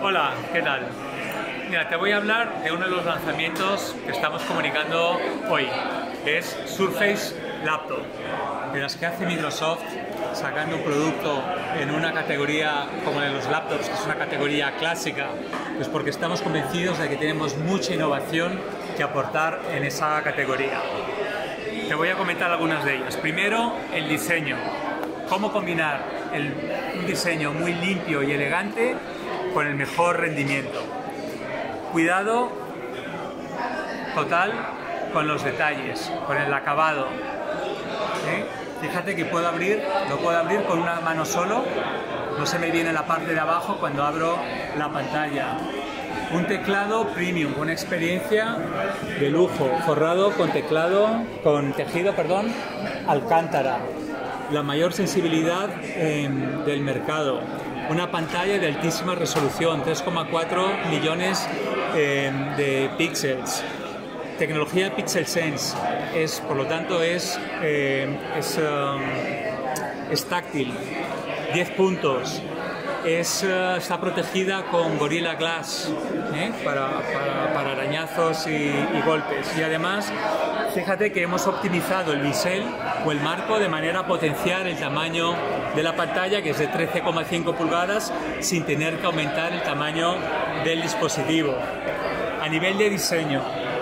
Hola, ¿qué tal? Mira, te voy a hablar de uno de los lanzamientos que estamos comunicando hoy, que es Surface Laptop, de las que hace Microsoft sacando un producto en una categoría como la de los laptops, que es una categoría clásica, pues porque estamos convencidos de que tenemos mucha innovación que aportar en esa categoría. Te voy a comentar algunas de ellas. Primero, el diseño. Cómo combinar un diseño muy limpio y elegante con el mejor rendimiento. Cuidado total con los detalles, con el acabado. Fíjate que lo puedo abrir con una mano solo, no se me viene la parte de abajo cuando abro la pantalla. Un teclado premium, una experiencia de lujo, forrado con tejido alcántara, la mayor sensibilidad del mercado. Una pantalla de altísima resolución, 3,4 millones de píxeles. Tecnología Pixel Sense, por lo tanto es táctil, 10 puntos. Está protegida con Gorilla Glass para arañazos y golpes. Y además, fíjate que hemos optimizado el bisel o el marco de manera a potenciar el tamaño de la pantalla, que es de 13,5 pulgadas, sin tener que aumentar el tamaño del dispositivo. A nivel de diseño,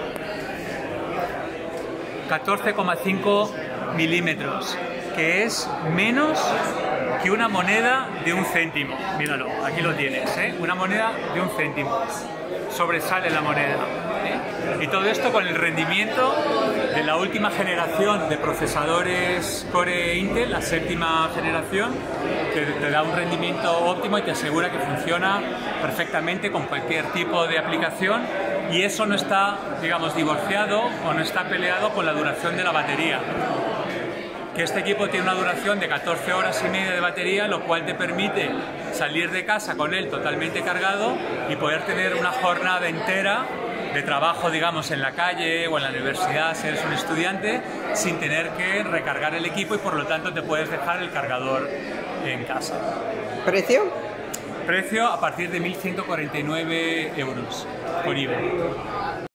14,5 milímetros, que es menos que una moneda de un céntimo. Míralo, aquí lo tienes, una moneda de un céntimo. Sobresale la moneda. Y todo esto con el rendimiento de la última generación de procesadores Core Intel, la séptima generación, que te da un rendimiento óptimo y te asegura que funciona perfectamente con cualquier tipo de aplicación, y eso no está, digamos, divorciado o no está peleado con la duración de la batería. Que este equipo tiene una duración de 14 horas y media de batería, lo cual te permite salir de casa con él totalmente cargado y poder tener una jornada entera de trabajo, digamos, en la calle o en la universidad, si eres un estudiante, sin tener que recargar el equipo, y por lo tanto te puedes dejar el cargador en casa. ¿Precio? Precio a partir de 1.149 € con IVA.